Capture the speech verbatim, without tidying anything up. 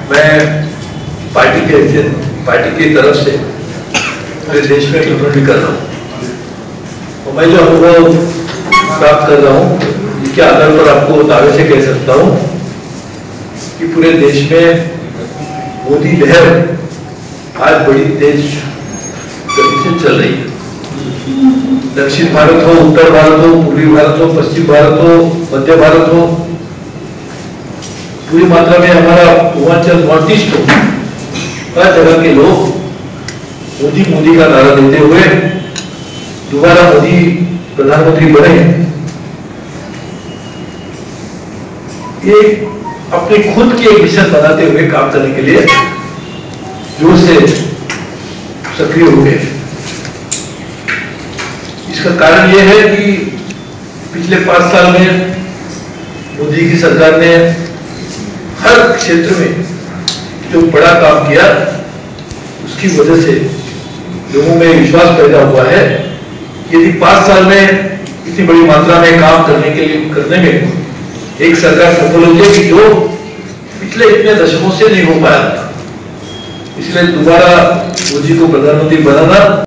मैं पार्टी के पार्टी की तरफ से पूरे देश में रिप्रेजेंट कर रहा हूँ और मैं जो अनुभव प्राप्त कर रहा हूँ इसके आधार पर आपको दावे से कह सकता हूँ कि पूरे देश में मोदी लहर आज बड़ी तेज गति से चल रही है। दक्षिण भारत हो, उत्तर भारत हो, पूर्वी भारत हो, पश्चिम भारत हो, मध्य भारत हो, पूरी मात्रा में हमारा पूर्वांचल नॉर्थ ईस्ट हो, हर जगह के लोग मोदी मोदी का नारा देते हुए दोबारा मोदी प्रधानमंत्री बने, ये अपने खुद की एक मिशन बनाते हुए काम करने के लिए जोर से सक्रिय हो गए। इसका कारण यह है कि पिछले पांच साल में मोदी की सरकार ने हर क्षेत्र में जो बड़ा काम किया उसकी वजह से लोगों में विश्वास पैदा हुआ है। यदि पांच साल में इतनी बड़ी मात्रा में काम करने के लिए करने में एक सरकार सफल हो जाएगी जो पिछले इतने दशकों से नहीं हो पाया था, इसलिए दोबारा मोदी को प्रधानमंत्री बनाना